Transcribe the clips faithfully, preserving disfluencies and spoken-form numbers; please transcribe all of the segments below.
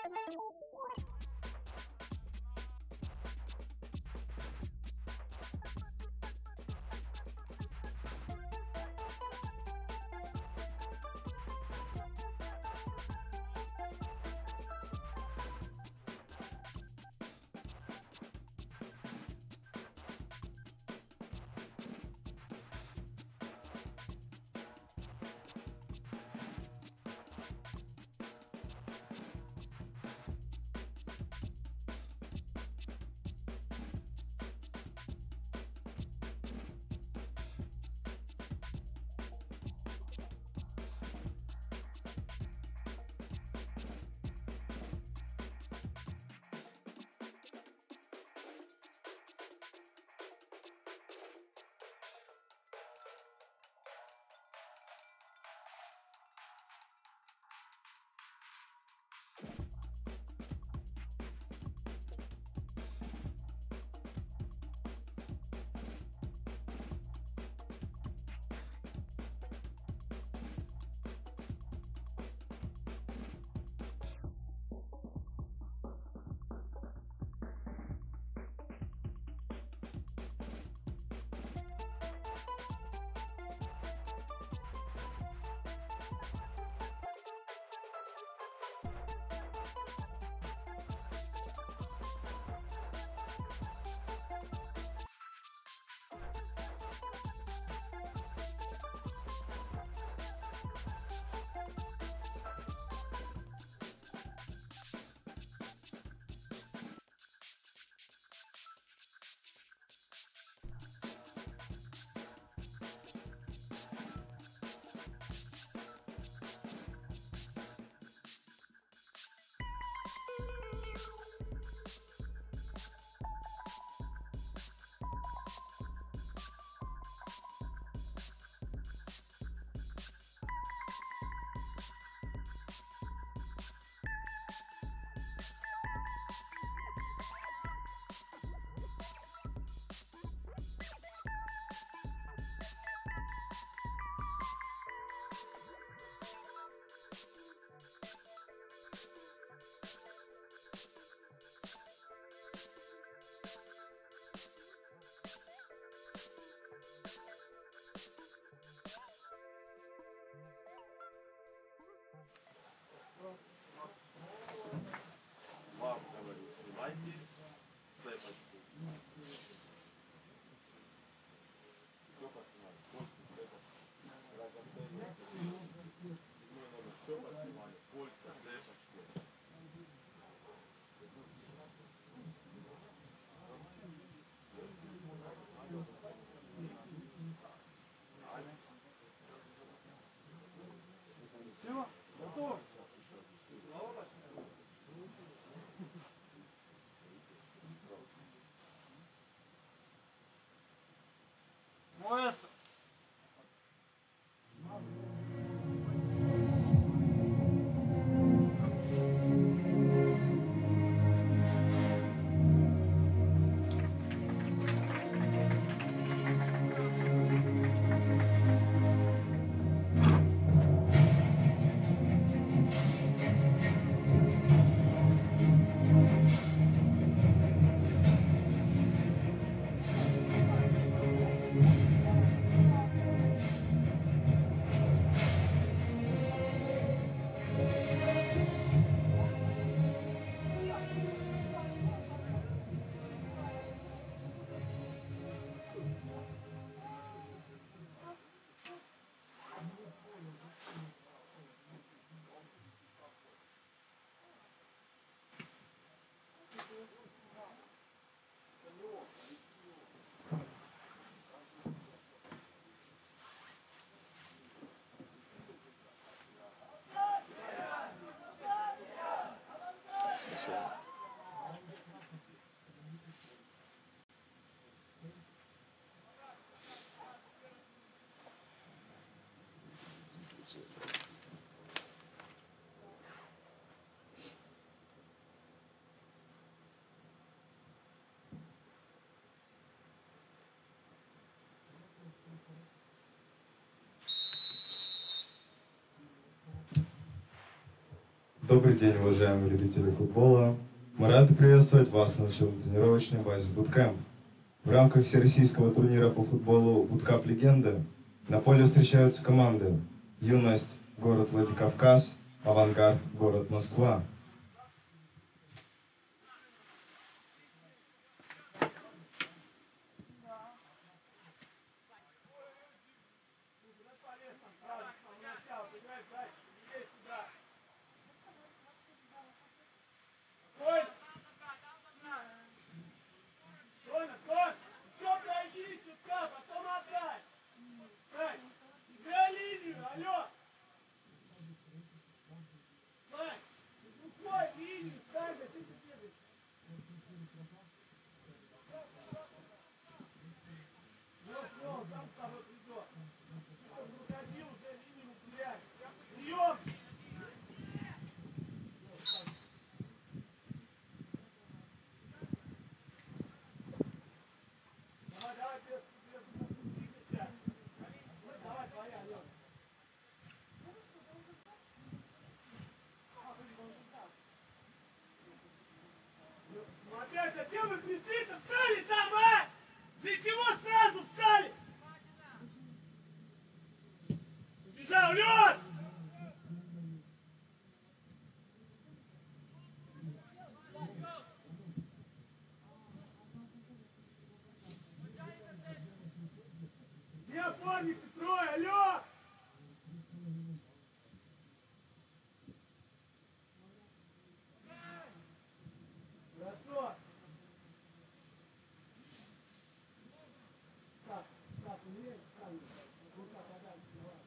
Вам говорит, снимайте цепочку. Все поснимали, кольца, цепочку, драгоценности. Седьмой номер, все поснимали, кольца, цепочку. Все, готов. Маэстро. Добрый день, уважаемые любители футбола. Мы рады приветствовать вас на учебно-тренировочной базе Bootcamp. В рамках всероссийского турнира по футболу Bootcamp Легенды на поле встречаются команды «Юность» — город Владикавказ, «Авангард» — город Москва. Опять, зачем вы пришли-то? Встали там, а? Для чего сразу встали? Убежал, Лёш! Где опорник-то трое, алло! Хорошо. Так, так, умеешь, сами. Рука подальше,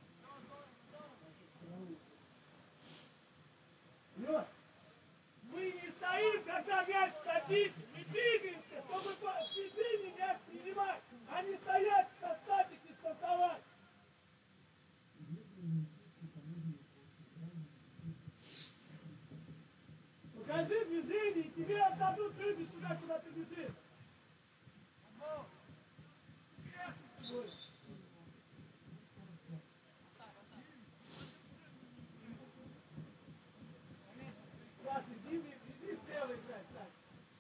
давай. Лёш, мы не стоим, когда мяч статичен. Мы двигаемся, чтобы в движении мяч принимать, а не стоять со статики стартовать. Покажи движение, и тебе отдадут люди сюда, куда ты бежишь. Саша, иди, иди слева играть, Саша.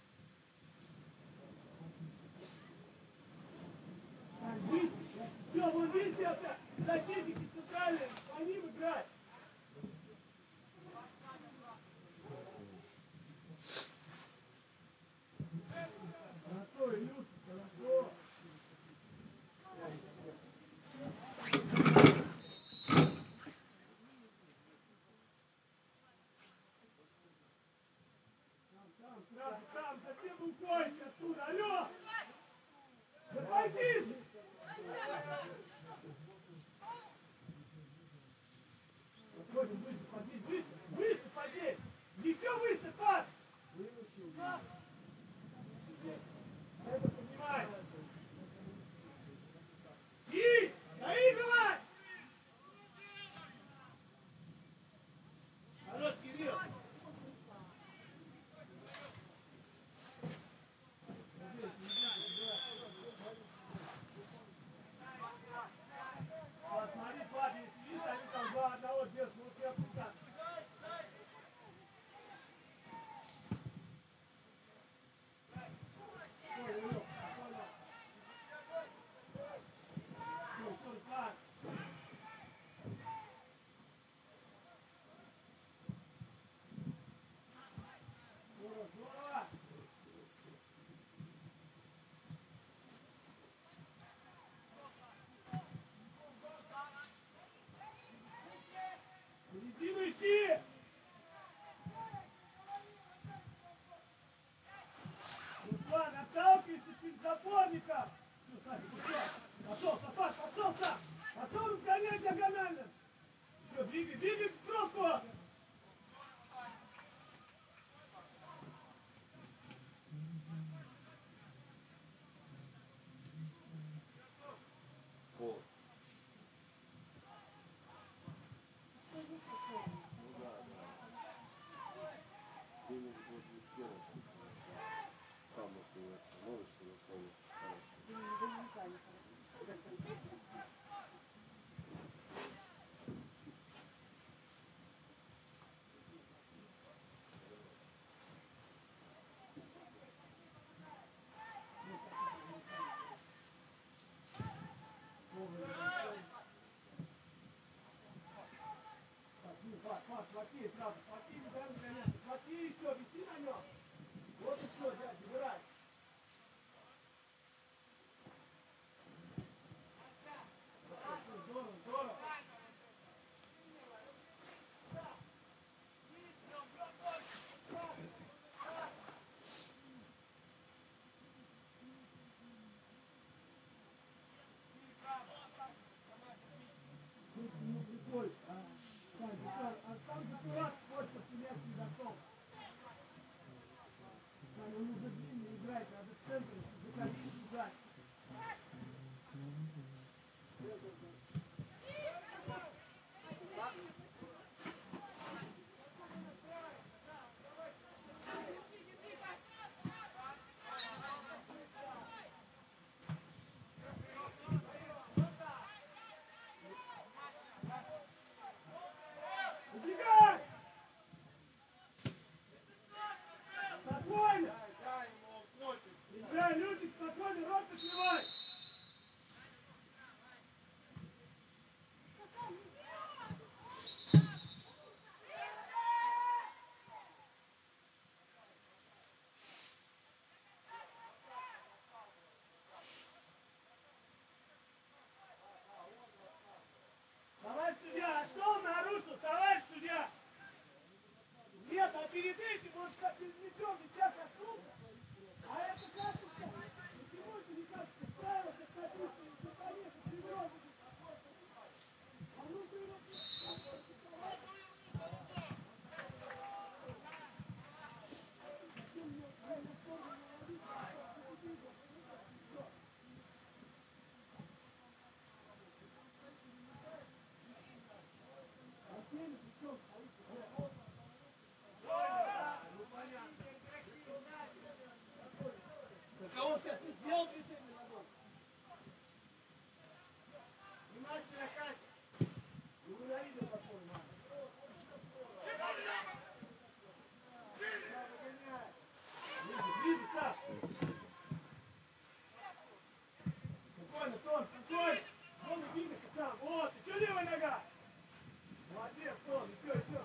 Все, вы видите, это защитники центральные, по ним играть. Хорошо, Илюша, хорошо. Там, сразу, там, зачем вы уходите оттуда, алло? Да пойди же! Выше, выше, поди, выше, выше, поди! Еще выше, пас! Это поднимай! И! Доигрывай! Хорош, Кирилл! Смотри, Фаби, если видишь, они там два одного держат, можешь не опускаться. Середину ищи! Руслан, отталкивайся через запорника! Все, Саша, пошел! Пошел, Сапат, пошел сам! Пошел разгонять диагонально! Все, двигай, двигай в пробку! Пол. Ну да, да. Где-нибудь вот не спереди. Там вот ты остановишься на своей. плохие сразу, плохие не дай разгоняться. Плохие еще, виси на нем. Вот и все, дядь, забирай. Здорово, здорово. Ну, прикольно. А там закурат сколько мяч не зашел. Там он уже длинный играть, надо в центре заходить и играть. Убегай! Спокойно! Играй, люди, спокойно, рот открывай! Товарищ судья, а что он нарушил, товарищ судья? Нет, а перед этим он как перед мячом мяча коснулся. А это карточка. Почему это не карточка? Справа, как карточка, и за конец, и ребро будет. А ну ты его... Так а он сейчас не сделал движение ногой. Внимательно, Катя. Не ненавидел такой, мама. Ближе, ближе, Саш. Спокойно, Тон, спокойно. Вон и двигайся сам. Вот, еще левая нога. Молодец, Тон, еще, еще.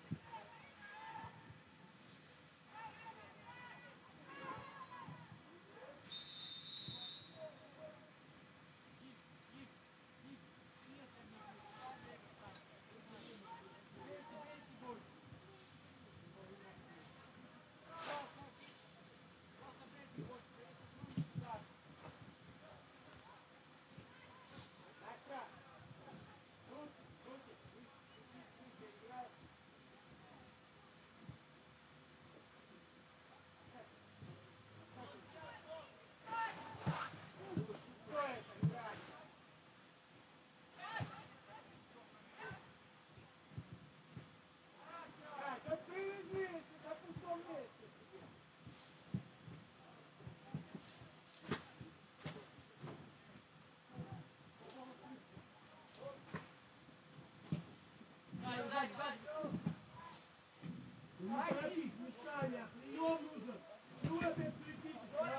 Не торопись, мешание, прием нужен. Ну опять прилетите.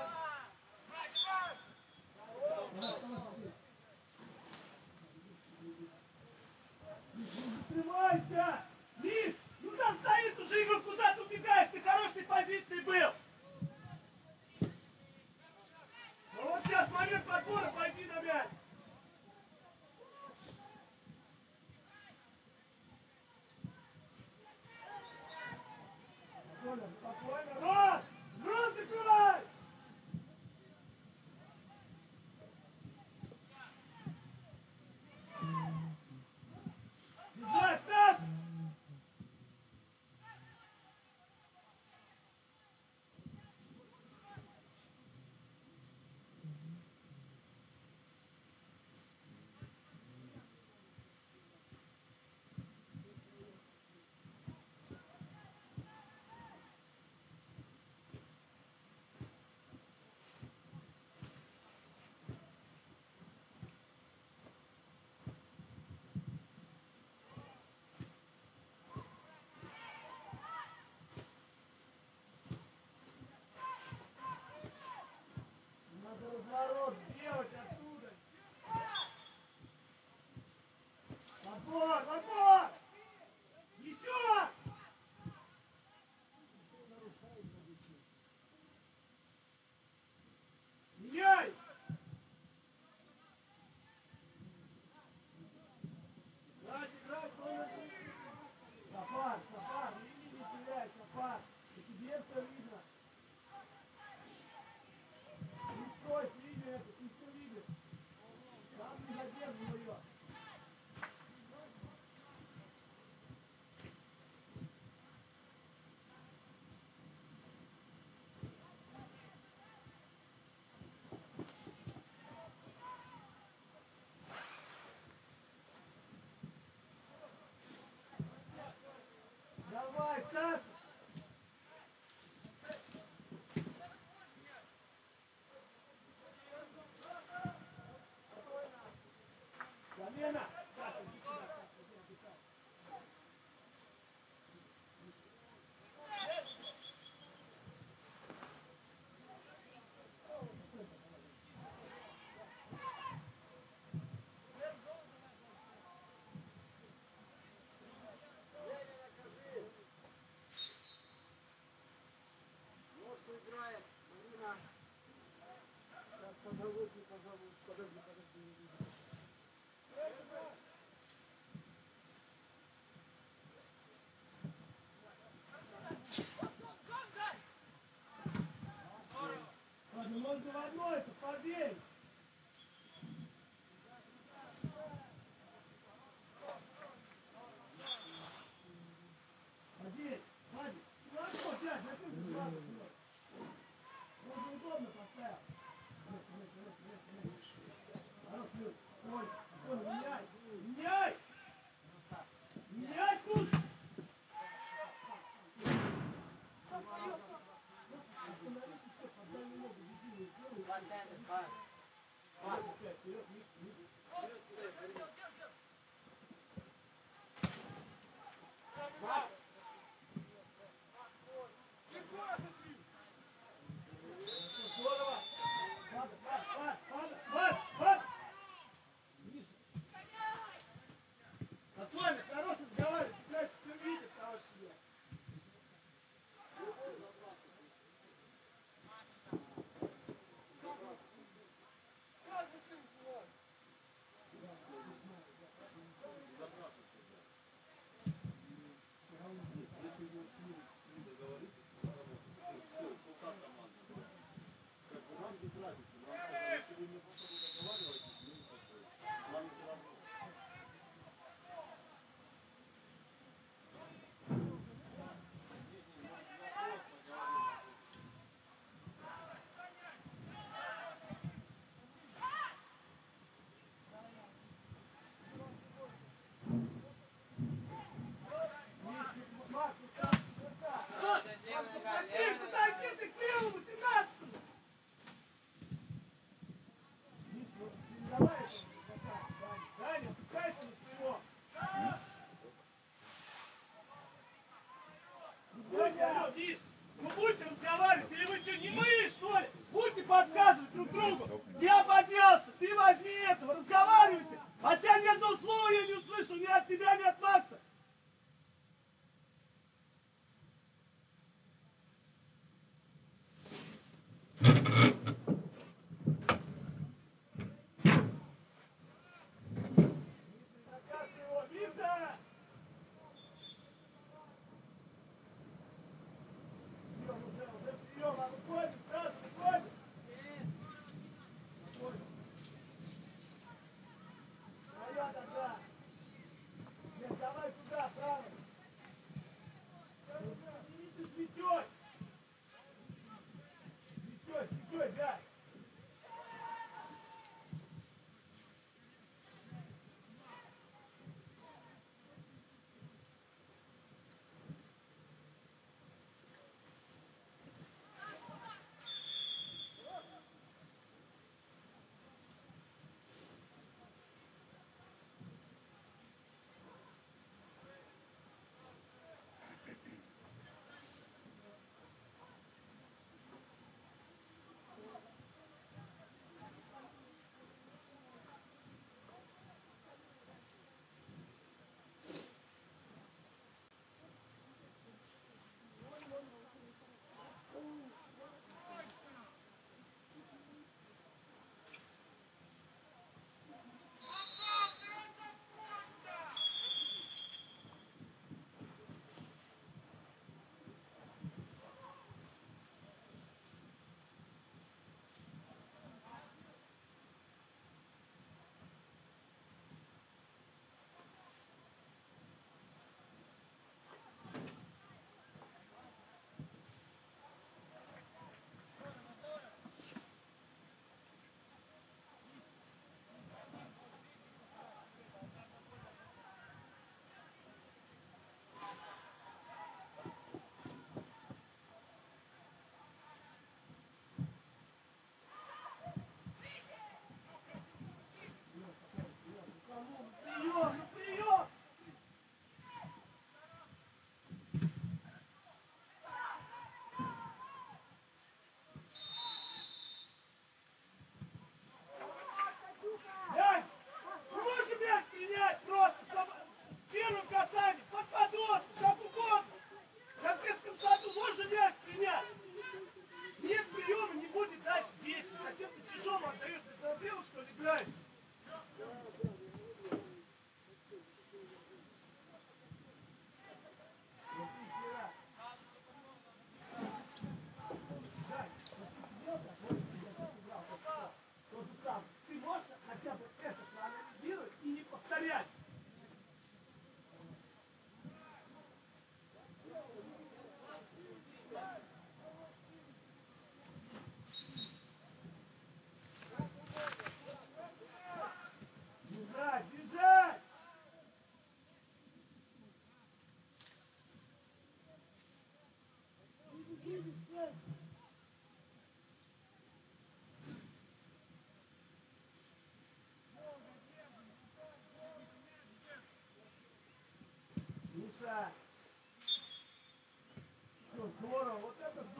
Не закрывайся! Лис, ну там стоит уже Игорь, куда ты убегаешь? Ты в хорошей позиции был. Ну вот сейчас момент подбора, пойди на мяч. Спокойно, спокойно. Рот! Рот закрывай! Держать, Саш! Позовут, не позовут. Подожди, подожди, не видно. Ладно, можно в одно это, побей. Один, Вадик, ну а что, дядь, на кем ты сразу бьешь? Можно удобно поставил. Нет, нет, нет, нет, нет. Хорош, Люд, стой, стой, меняй, меняй! Меняй тут! Остановись и все, подай немного, дебилы, сделай. Опять, вперед, вниз, вниз. Здорово! Падай, падай, падай, падай, падай! Ниже. Спокойно, хорош разговаривать, блядь, все видит, хорош себе. Если вы с ним договоритесь, то работает. Все, результат команды. Как бы нам без разницы. Нам сказали, если вы между собой договариваетесь, мы не подходим. Нам все равно. Макс, ну как, ну как? Ты подойди ты к первому, семнадцатому! Миш, ну ты не давай этого, Даня, Даня, опускайся на своего! Будьте, алло, Миш, ну будьте разговаривать, или вы что, не мы, что ли? Будьте подсказывать друг другу! Я поднялся, ты возьми этого, разговаривайте! Хотя ни одного слова я не услышал ни от тебя, ни от Макса! Заказ его, Миша! Прием уже, уже прием, а выходим, сразу выходим! Выходим. Твоя нога! Нет, давай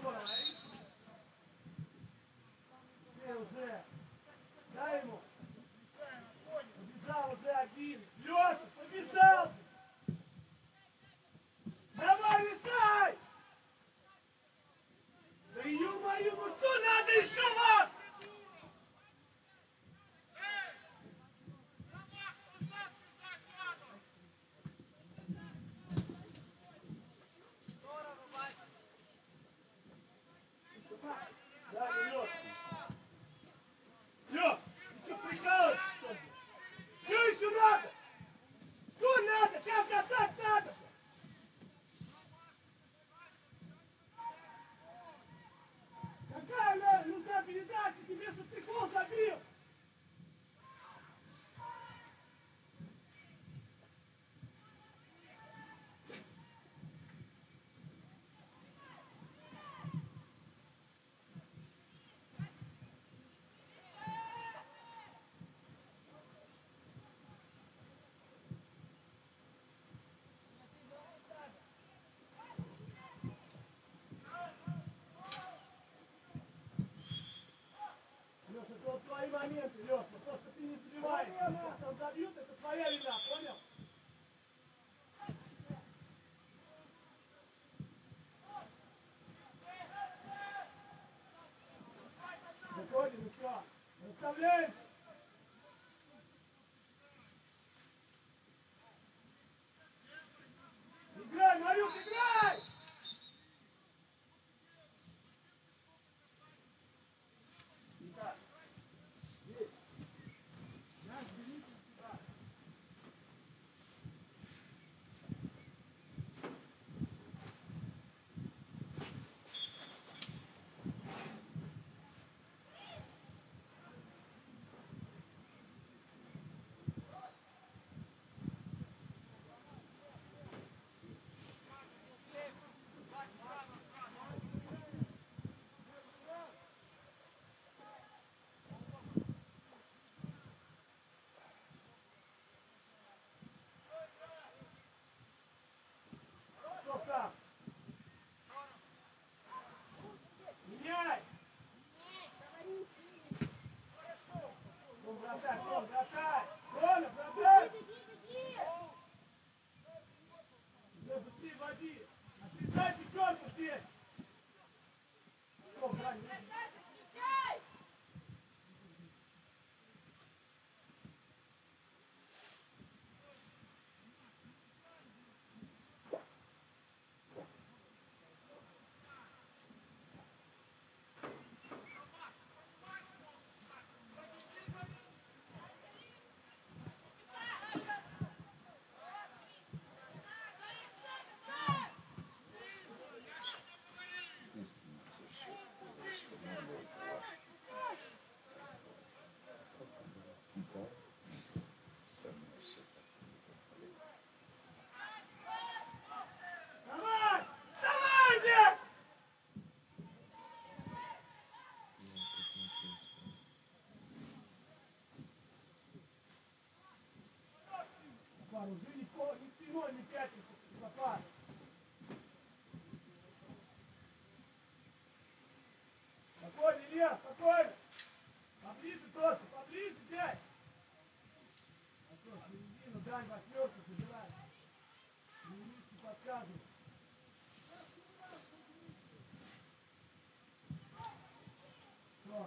здорово, видишь? Ты уже. Дай ему. Побежал уже один. Леша, побежал! Давай, решай! Да ё-моё, ну что надо еще вот? Да, Лёш. Лёш, ты что прикалываешься, что ли? Что еще надо? Что надо? Сейчас касать надо! Какая Лёш, нужна передача? Тебе что ты гол забил? Леша, это вот твои моменты, Леша. То, что ты не забиваешь. Если он забьют, это твоя вина, понял? Заходим еще. Расставляемся. Играй, Марюк, играй! Итак, здесь. Мяч берите сюда. Что сам? Меняй! Ну, вратарь, Ром, вратарь! Рома, вратарь! Уже быстрее води! Отрезай пятерку здесь! Ром, брань, давай! Давай, нет! Запар, уже ни ко- ни спиной не пятится, Запар. Спокойно, Илья, спокойно. Поближе просто, поближе, дядь. А что, середину, дань, восьмерку забирай. Серединку подсказывай. Все.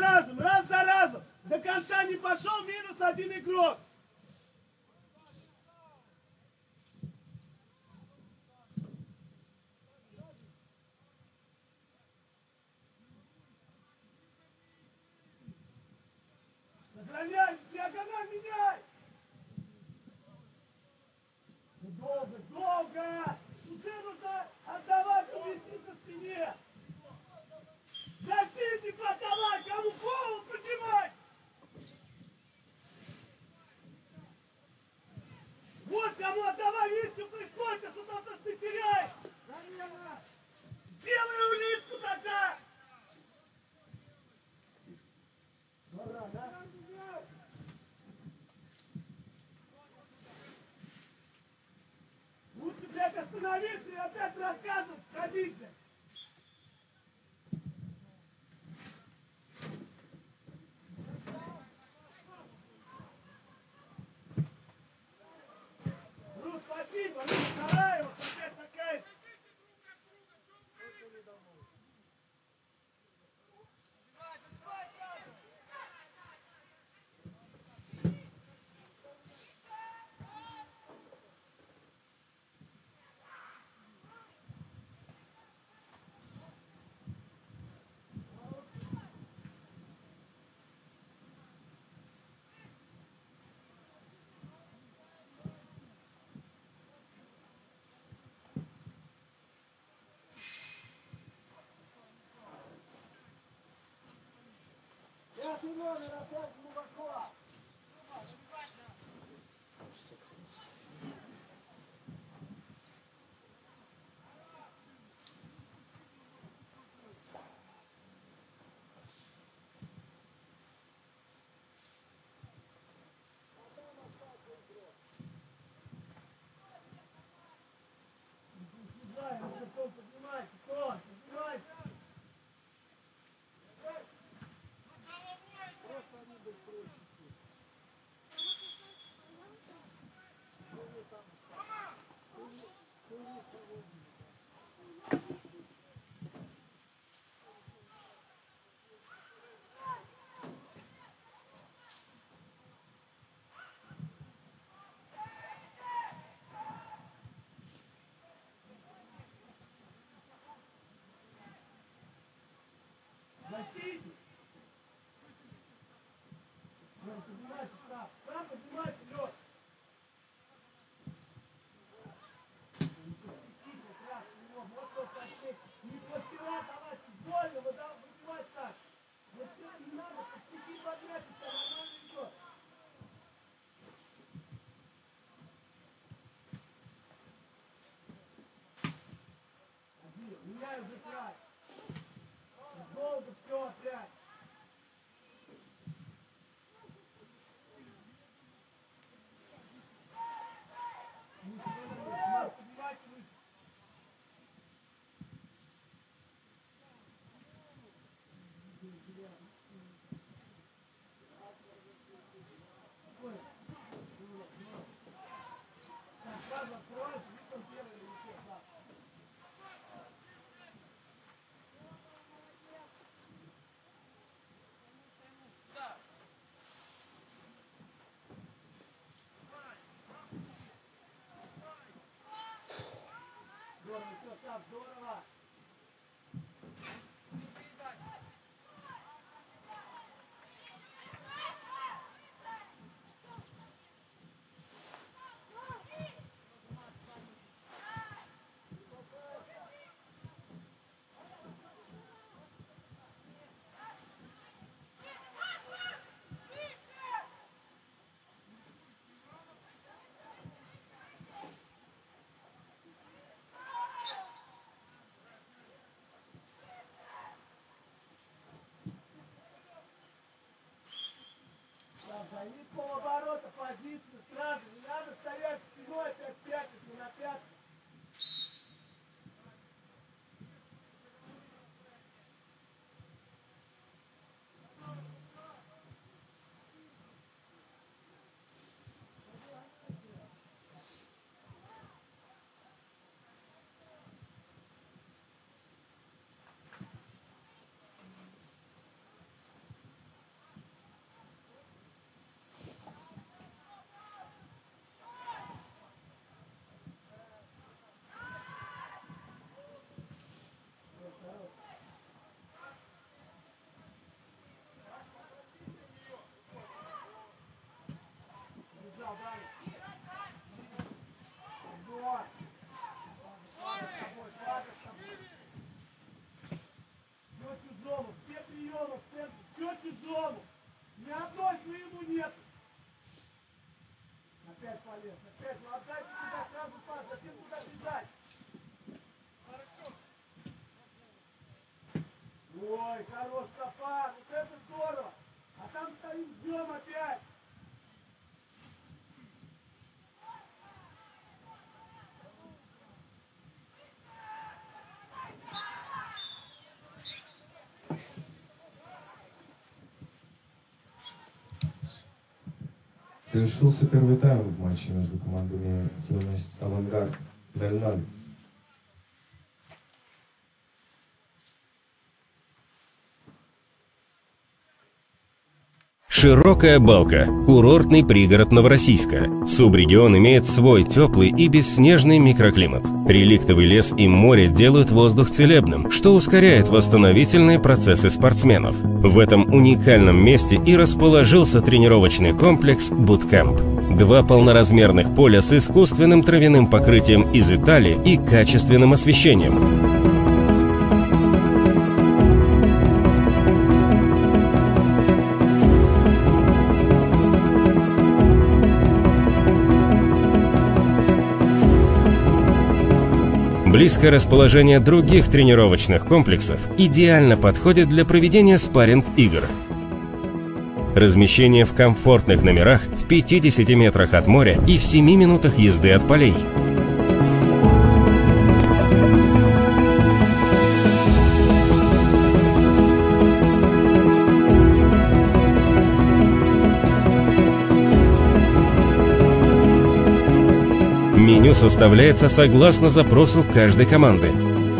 разом, раз за разом. До конца не пошел, минус один игрок. Сохраняй, диагональ меняй. Долго, долго. Уже нужно отдавать, увесить на спине. Защитнику отдавай, кому голову поднимай. Вот кому отдавай, видишь, что происходит, если то, что ты теряешь. Сделай улитку тогда. Добра, да? Лучше, блядь, остановиться и опять рассказывать, сходить, блядь. Ну, спасибо, ну, вторая, вот опять такая же. Пятый номер опять глубоко. Поднимай, Антон, поднимайся, Тон, поднимайся. Защитник. Лёш, поднимайся сам. Сам поднимайся, Лёш. Не постирать, давай, больно, вот давай, поднимать так. Вот все, не надо, подсеки, поднять, это нормально идет. Один, меняй уже край. Долго все опять. Поднимайся выше. Так, сразу открывайся, видишь, он первый летит, да. Здорово, все, так, здорово. Ни одной своему нет. Опять полез, опять. Ну отдайте туда сразу пас, зачем туда бежать? Хорошо. Ой, хорош Сафар, вот это здорово. А там стоим, ждем опять. Завершился первый тайм в матче между командами «Юность» «Авангард» ноль ноль. Широкая Балка – курортный пригород Новороссийска. Субрегион имеет свой теплый и бесснежный микроклимат. Реликтовый лес и море делают воздух целебным, что ускоряет восстановительные процессы спортсменов. В этом уникальном месте и расположился тренировочный комплекс «Буткэмп». Два полноразмерных поля с искусственным травяным покрытием из Италии и качественным освещением. Близкое расположение других тренировочных комплексов идеально подходит для проведения спарринг-игр. Размещение в комфортных номерах в пятидесяти метрах от моря и в семи минутах езды от полей. Меню составляется согласно запросу каждой команды.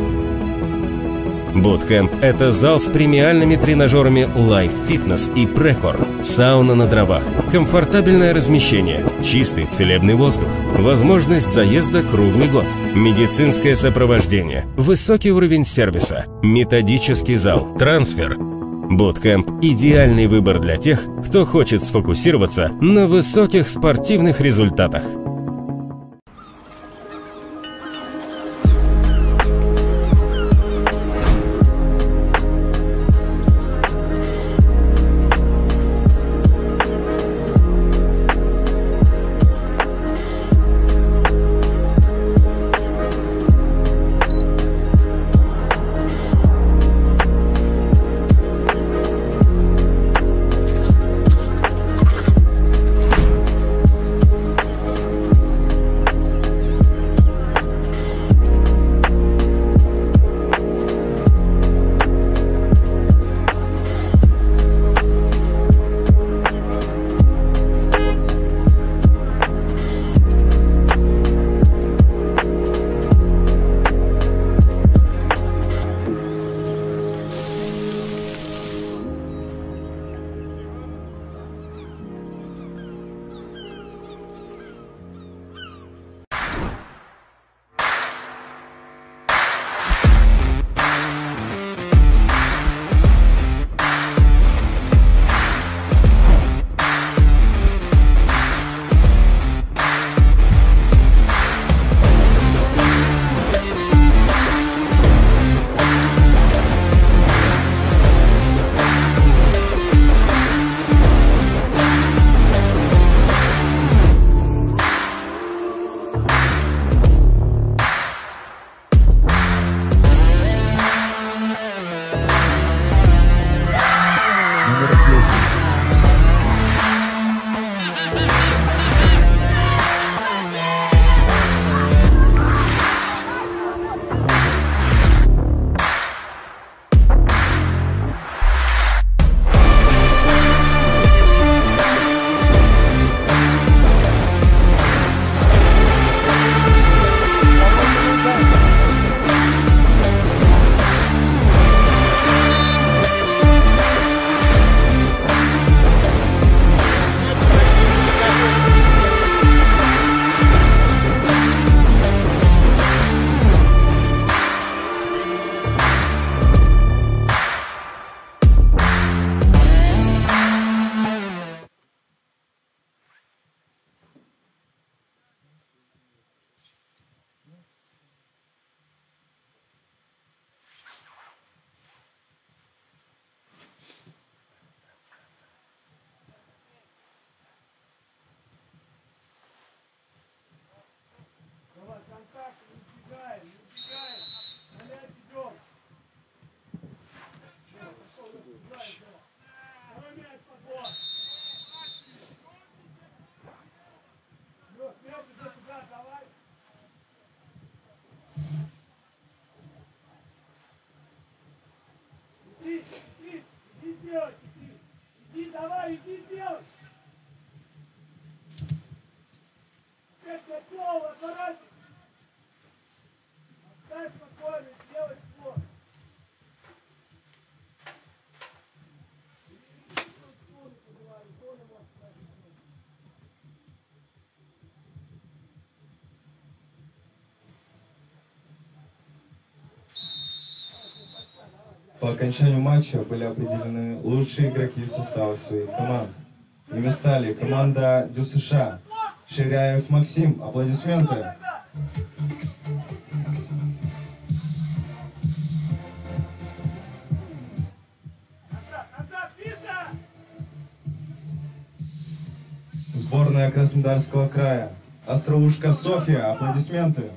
Буткэмп – это зал с премиальными тренажерами Life Fitness и Precor, сауна на дровах, комфортабельное размещение, чистый целебный воздух, возможность заезда круглый год, медицинское сопровождение, высокий уровень сервиса, методический зал, трансфер. Буткэмп – идеальный выбор для тех, кто хочет сфокусироваться на высоких спортивных результатах. Иди, давай, иди, делай. Опять готов, отворачивайся. Оставь спокойно, сделай спор. По окончанию матча были определены лучшие игроки в составе своих команд. Ими стали команда ДЮСШ, Ширяев Максим. Аплодисменты. Сборная Краснодарского края, Остроушка Софья. Аплодисменты.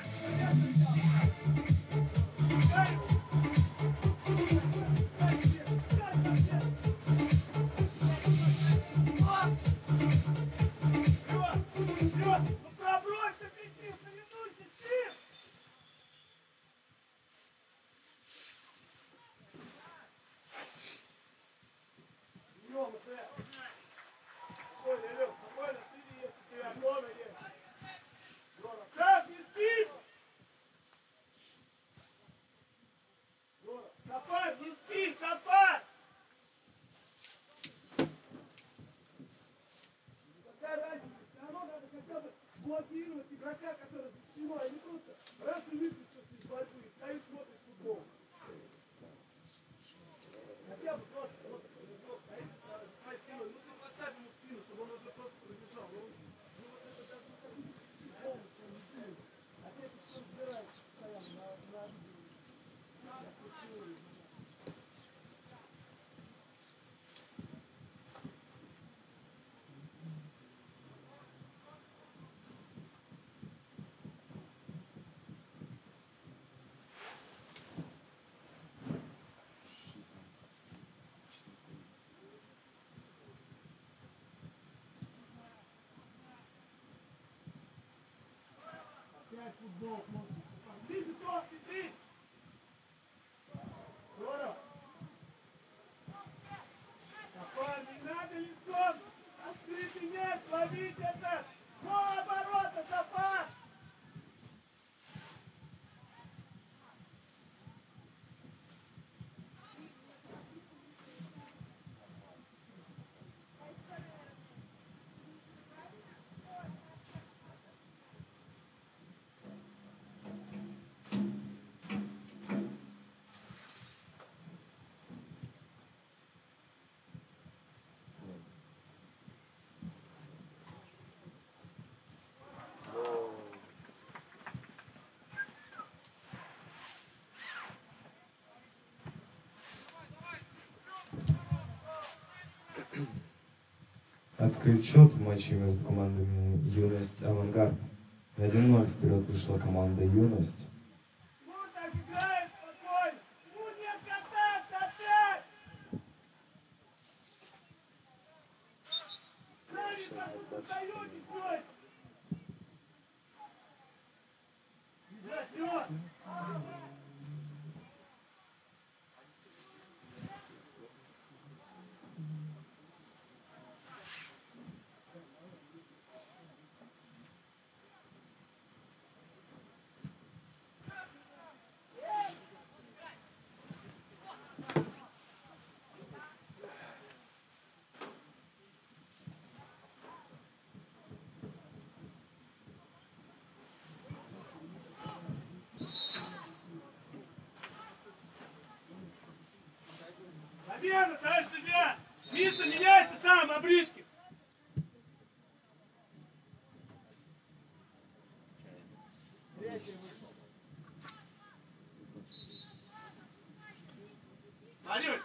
Блокировать игрока, который за спиной, а не просто раз и выключился из борьбы, и стоишь, смотришь футбол. Хотя бы просто, вот, вот стоит за твоей спиной, ну ты поставь ему спину, чтобы он уже просто пробежал. Ну, ну вот это даже не так полностью не сильно. А ты это все разбираешь постоянно на, на видео. Опять футбол смотрит. Ближе, Товки, ты! Здорово! Сафар, не надо лицом! Открытый мяч, ловить это! Снова оборота, Сафар! Открыт счет в матче между командами «Юность» и «Авангард». На один ноль вперед вышла команда «Юность». Ну так играет спокойно! Ну нет контакта опять! Сами как будто даете все! Зачет! Замена, товарищ судья! Миша, меняйся там, обришки! Малюй!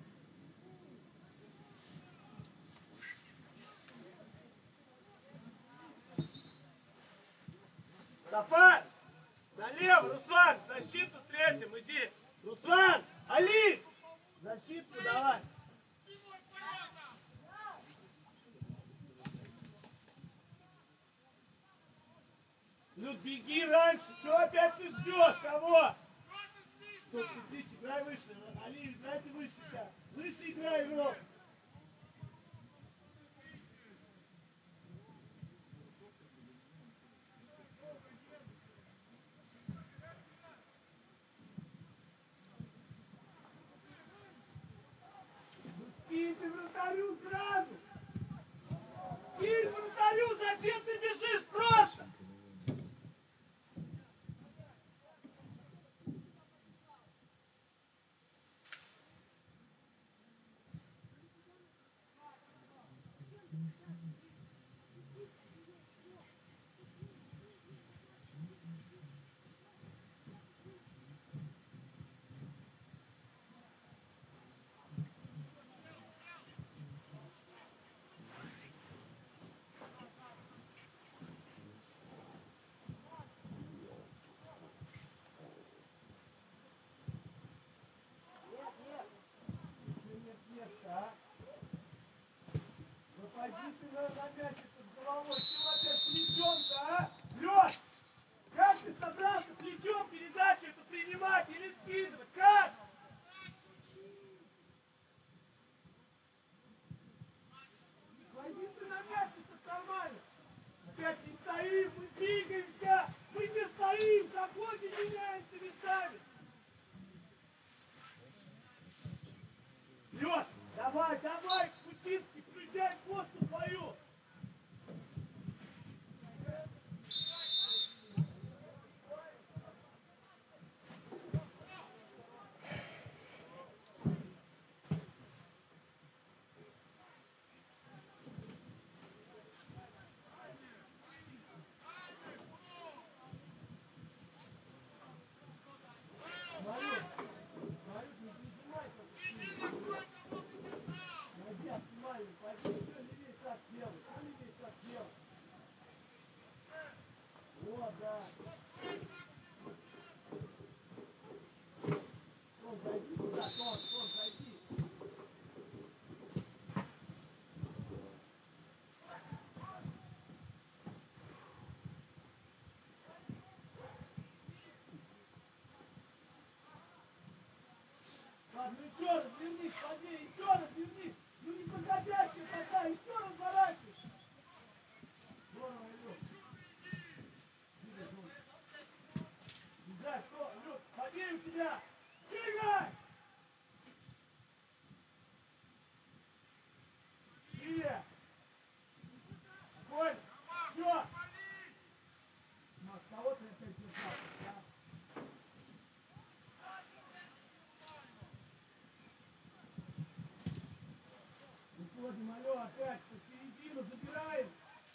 Сафар! Налево, Руслан! Защиту третьим, иди! Руслан! Али! Защитку давай! Ну беги раньше! Чего опять ты ждешь? Кого? Что ты, птичь, играй выше! Али, играйте выше сейчас! Выше играй, Ром! вратарю сразу. Кинь вратарю, зачем ты бежишь? Просто! Пойди ты на, на мяч с головой, чего опять плечом-то, а? Лёш, как ты собрался плечом передачу эту принимать или скидывать? Как? Пойди ты на мяч, это нормально. Опять не стоим, мы двигаемся, мы не стоим, заходим, меняемся местами. Лёш, давай, давай, Кучинский, включай посту свою. Вот, да. Тон, зайди туда, Тон, Тон, зайди. Ладно, еще раз вернись, поди, еще раз вернись. Ну не подходящий тогда, еще раз заворачивай. Здорово, Илюх. Бежать, что, Илюх, поди у тебя. Двигай! Сильнее. Спокойно. Все. Макс, кого ты опять держал? Да? Выходим, алло, опять по середину забираем.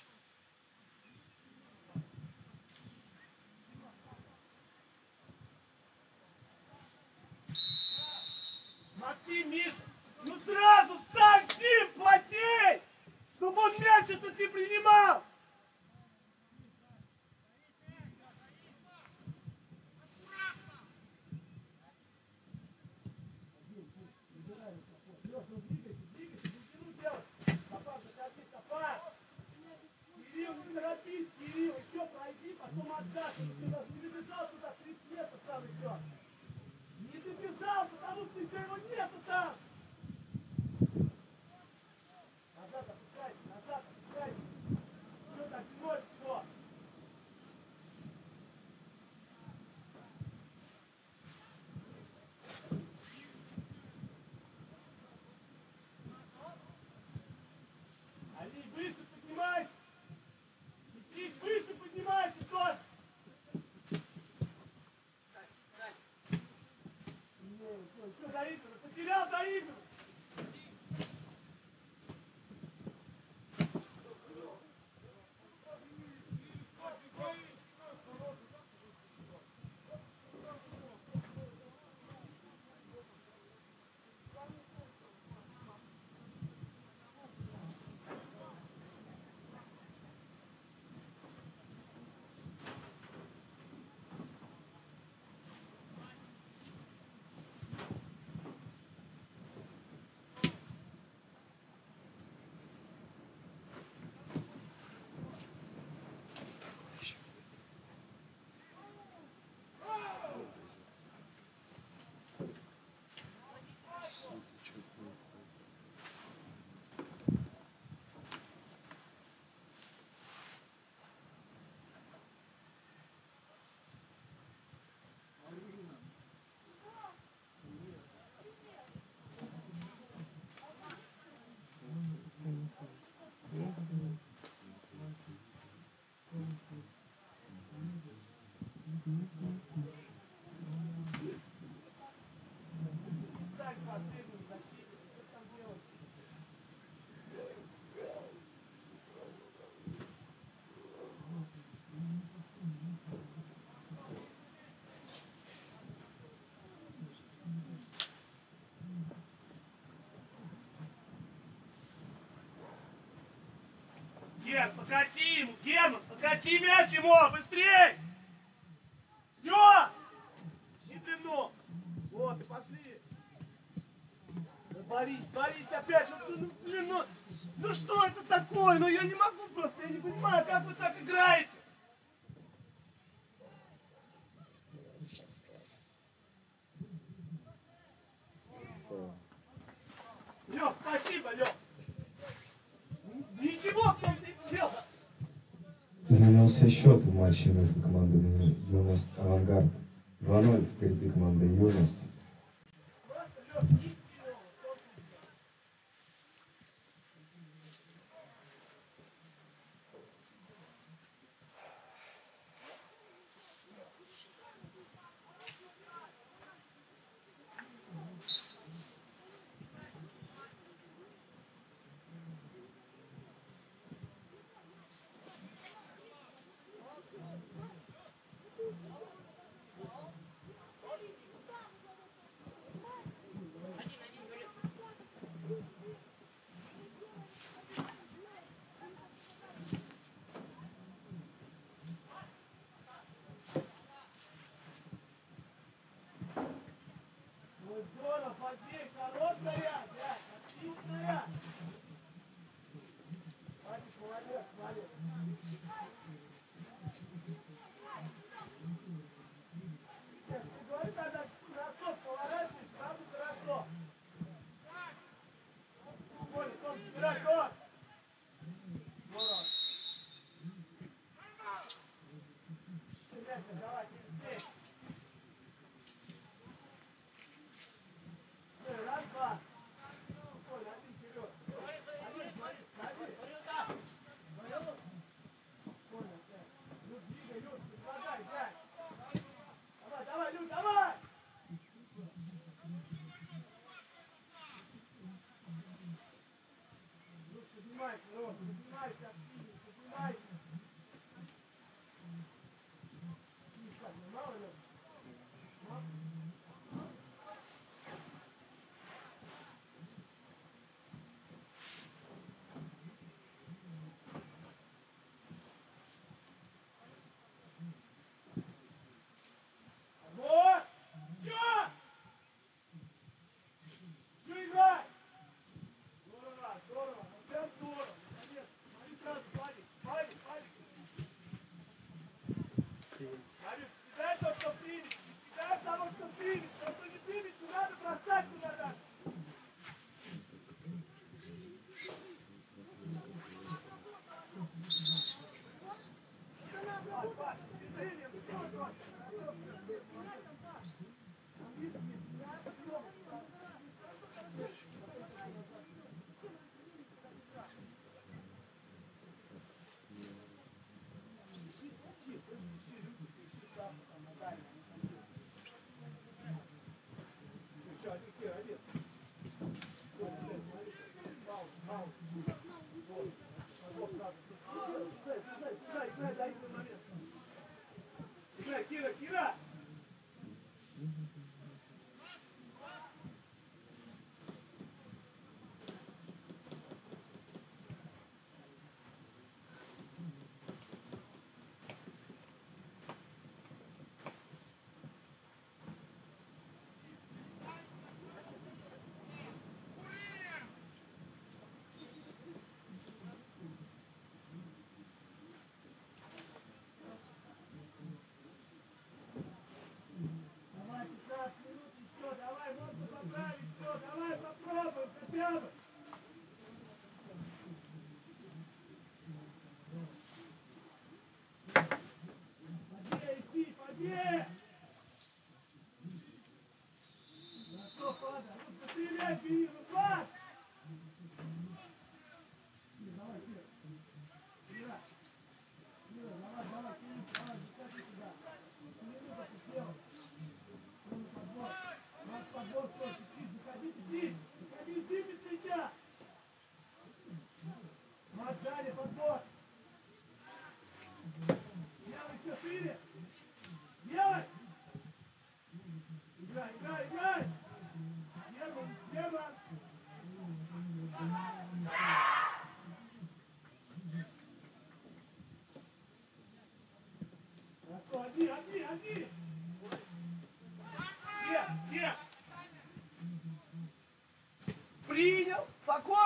Максим, Миша, ну сразу встань с ним плотней, чтобы он мяч этот не принимал. Лёша, двигайся, двигайся, не тяну делать. Стопа, заходи, стопа. Кирилл, не торопись, Кирилл, еще пройди, потом отдашь. Ты даже не добежал туда, тридцать метров там еще. Не добежал, потому что еще его нету там. Назад опускайся, назад опускайся. Что так, ноль всего. Али, выше поднимайся. Петрик, выше поднимайся тоже. Ген, покати ему, Герман, покати мяч ему, быстрей! Все! Ищи длину. Вот, и пошли. Ну, борись, борись опять. Ну, ну, блин, ну, ну что это такое? Ну я не могу просто, я не понимаю, как вы так играете. Лёх, спасибо, Лёх. Ничего в том-то и дело. Изменился счет в матче между командами «Юность» и «Авангард». два ноль впереди команды «Юность». Просто, Лёх, ничего. Ну здорово, Фадей, хорошая, блядь, отличная. Вадик, молодец, молодец. Нет, ты говори, когда бросок поворачиваешь, сразу хорошо. Коля, Том, забирай, Том. Здорово. Ребята, давай, быстрее. Раз, два. Коля, один вперед. Один, смотри, один. Коля, пять. Люд, двигай, Люд, предлагай, пять. Давай, давай, Люд, давай! Люд, поднимайся, Ром, поднимайся, активнее, поднимайся. Тихо, мало, Люд? Мало? Вот! Всё! Всё, играй! Здорово, здорово, ну прям здорово, молодец. Смотри сразу, Вадик, Вадик, Вадик. Вадик, кидай тот, кто примет, кидай того, кто примет. Тот, кто не примет, не надо бросать туда даже. Вадик, Вадик, движение, вперед, Вадик. Кира, Кира!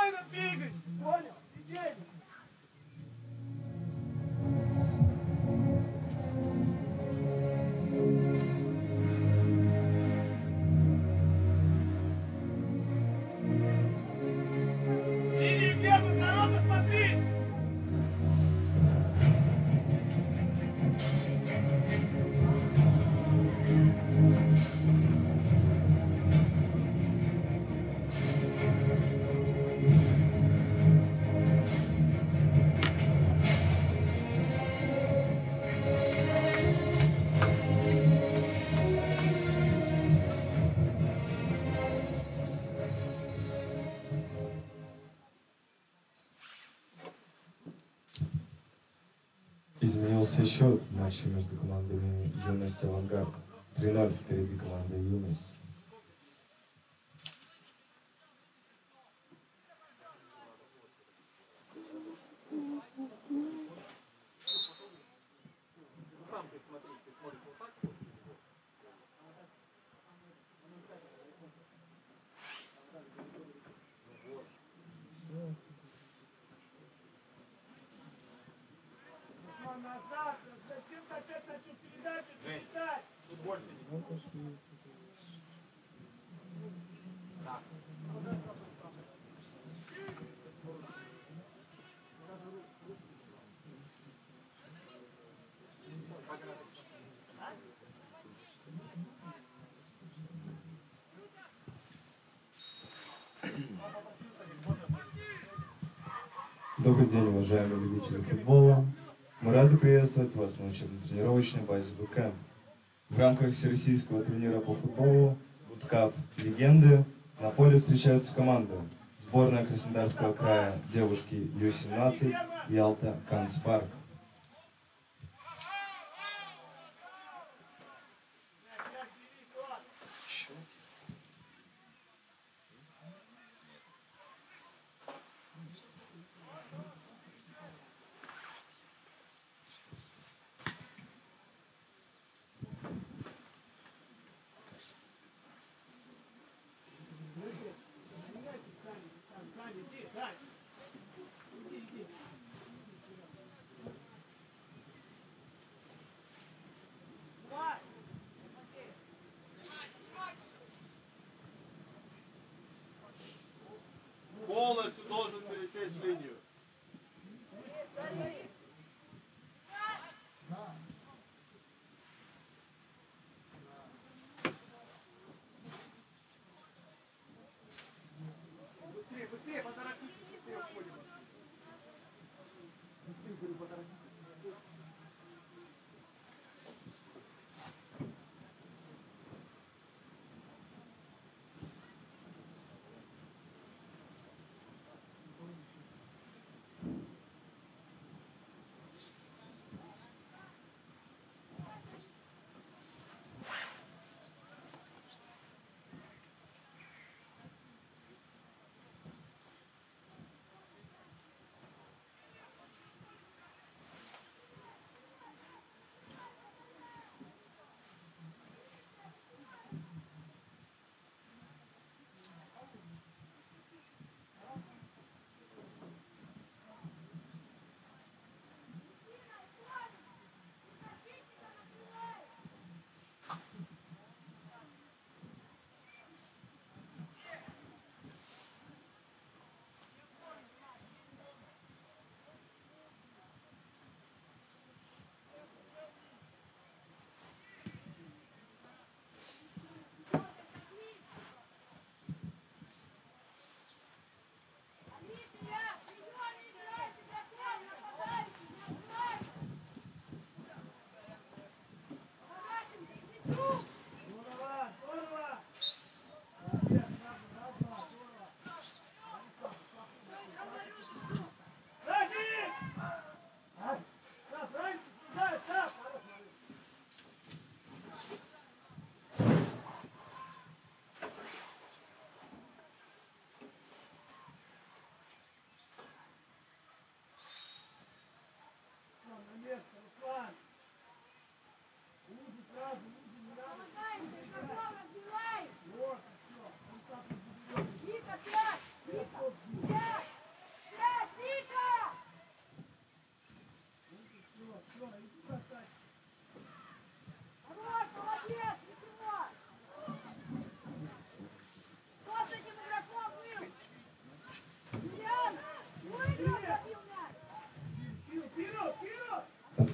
спокойно двигайся, понял? Идеально. Линию Геба, ворота смотри! Изменился счет в матче между командами «Юность» и «Авангард». три ноль впереди команда «Юность». Назад, зачем качать начал передачу, читать? Добрый день, уважаемые любители футбола. Мы рады приветствовать вас на учебно-тренировочной базе Bootcamp. В рамках всероссийского турнира по футболу Bootcamp Легенды на поле встречаются команды: сборная Краснодарского края девушки Ю семнадцать Ялта Канцпарк.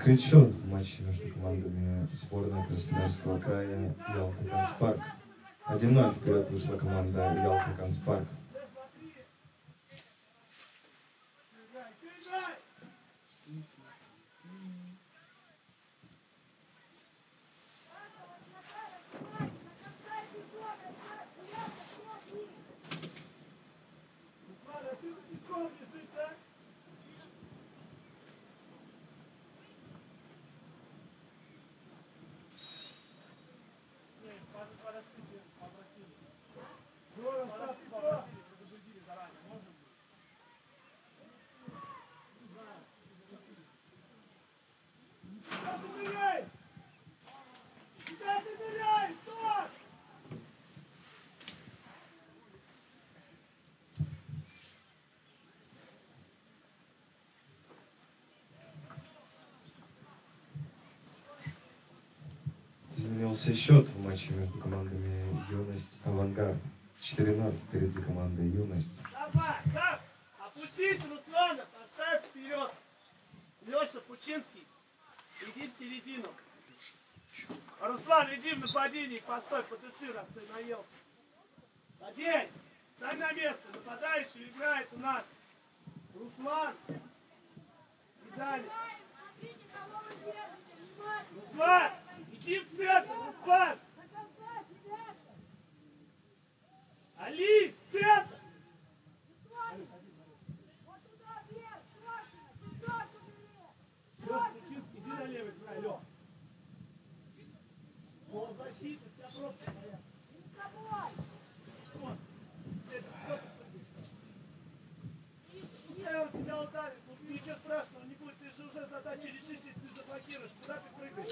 Открыть счет в матче между командами сборной Краснодарского края Ялта Канцпарк. один ноль вперед вышла команда Ялта Канцпарк. Изменился счет в матче между командами Юность Авангард. четыре ноль впереди команда Юность. Давай, так, опустись, Руслана, поставь вперед. Леша Пучинский, иди в середину. Руслан, иди в нападение, постой, подыши, раз ты наелся. Одень, стань на место, нападающий играет у нас. Руслан, и далее. Руслан, иди в центр, Руслан. Али, центр. Лёш, Пучинский, иди налево, играй, Лёх. О, защита, вся пробка моя. Что? Я тебя ударил, ну ничего страшного не будет, ты же уже задачи решишь, если ты заблокируешь. Куда ты прыгаешь?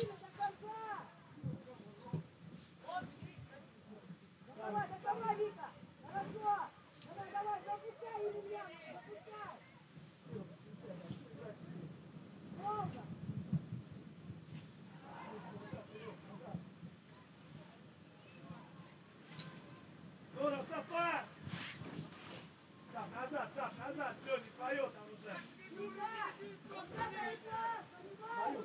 Давай, давай, Вика! Хорошо! Давай, давай, запускай, Емельян! Запускай! Долго! Ну, Растафа! Так, назад, так, назад, все, не твое там уже. Вика! Вот это игра! Понимаешь?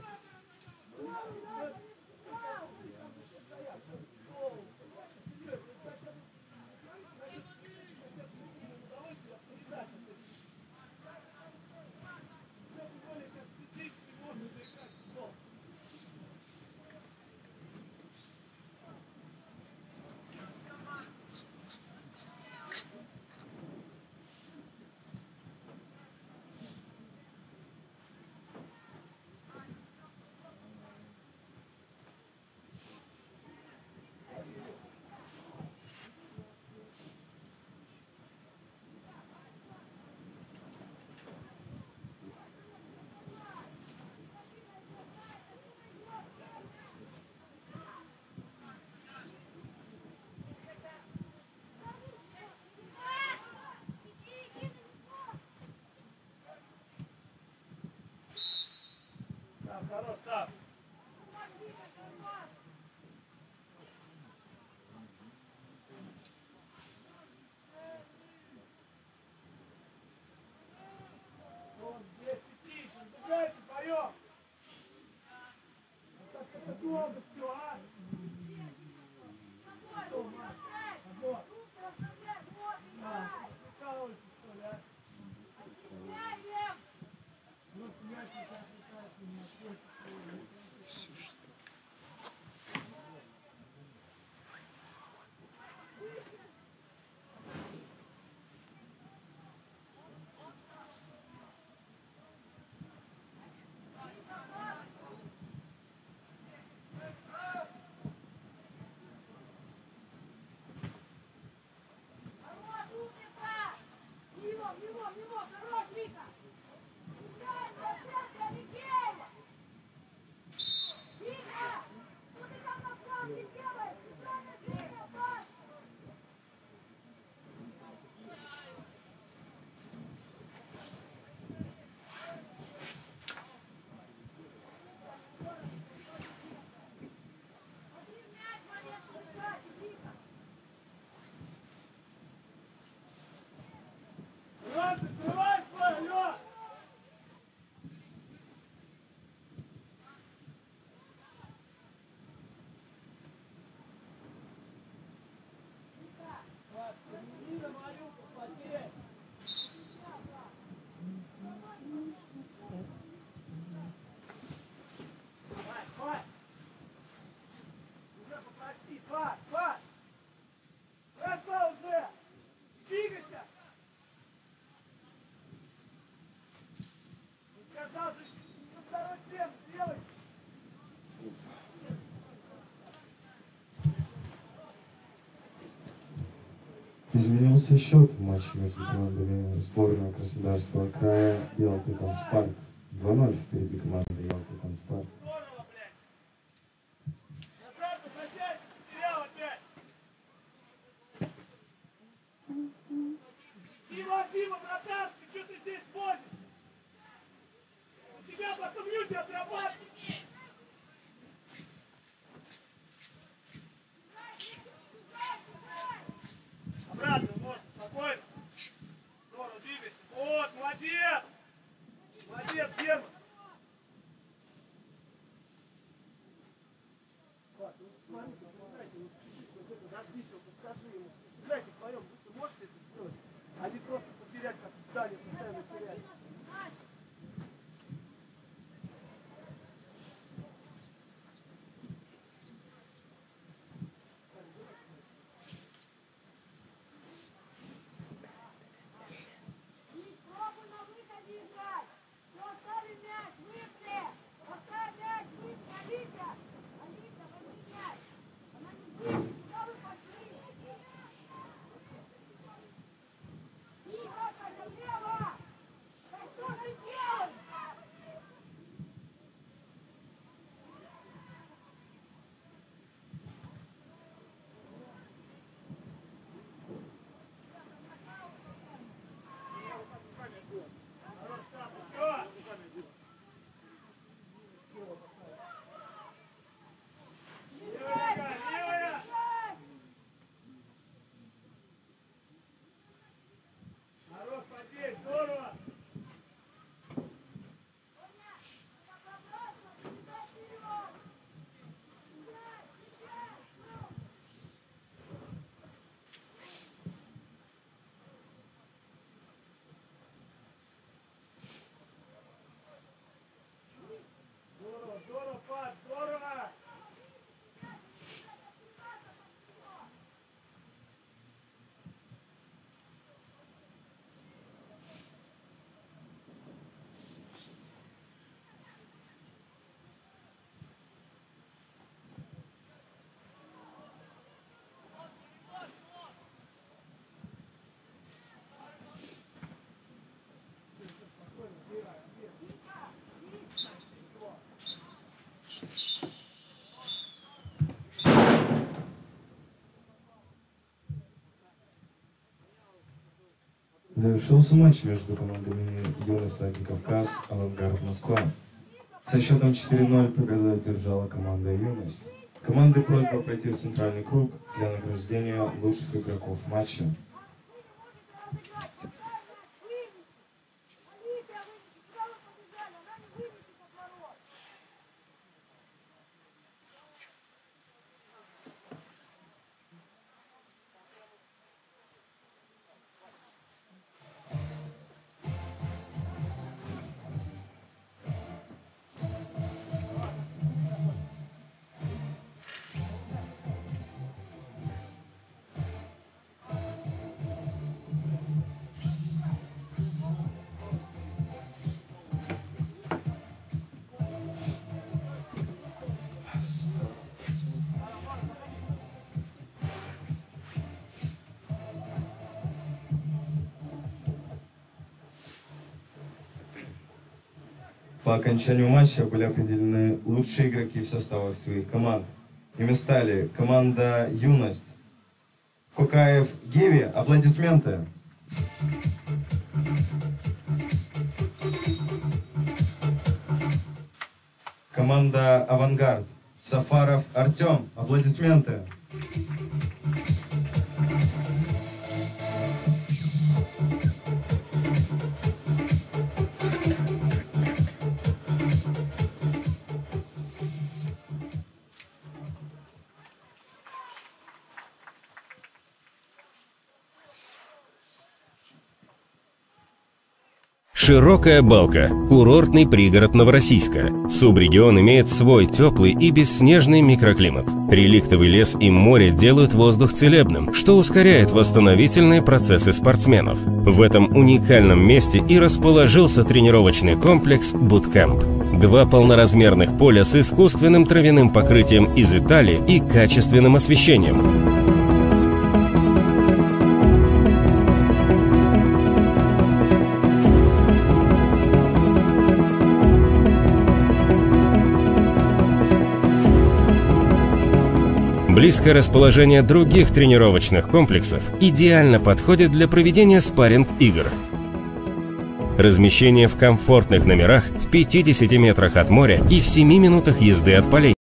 Хорош, Сав. Вот здесь тише, забегайте вдвоем. Вот так это долго все, а? Что, Маш? Вот. На, прикалывайся, что ли, а? Вот мяч сейчас летает у меня, все что. Мимо, мимо, мимо! Хорош, Вика! Вика! Что ты там на правде делаешь? Центральная линия, пас! Один мяч, момент, удачи, Вика! Ладно, открывай свой, Лёш! Изменился счет в матче между командами сборной Краснодарского края и Ялты-Канцпарк. два ноль впереди команды Ялты-Канцпарк. Назад возвращайся, потерял опять. Дима, Дима, братан, ты что ты здесь возишь? У тебя потом люди отрабатывают. Обратно, можно, спокойно. Здорово, двигайся. Вот, молодец. Молодец, Герман. Ладно, ну смотри, помогайте, вот, вот это, дождись его, подскажи ему. Сыграйте вдвоем, вы можете это сделать? А не просто потерять, как в Дане, постоянно терять. Завершился матч между командами Юность Владикавказ, Авангард Москва. Со счетом четыре ноль победу одержала команда Юность. Команды просьба пройти в центральный круг для награждения лучших игроков матча. По окончанию матча были определены лучшие игроки в составах своих команд. Ими стали команда «Юность». Кокаев Геви, аплодисменты. Команда «Авангард». Сафаров Артем, аплодисменты. Широкая Балка – курортный пригород Новороссийска. Субрегион имеет свой теплый и бесснежный микроклимат. Реликтовый лес и море делают воздух целебным, что ускоряет восстановительные процессы спортсменов. В этом уникальном месте и расположился тренировочный комплекс «Буткэмп». Два полноразмерных поля с искусственным травяным покрытием из Италии и качественным освещением. Близкое расположение других тренировочных комплексов идеально подходит для проведения спарринг-игр. Размещение в комфортных номерах в пятидесяти метрах от моря и в семи минутах езды от полей.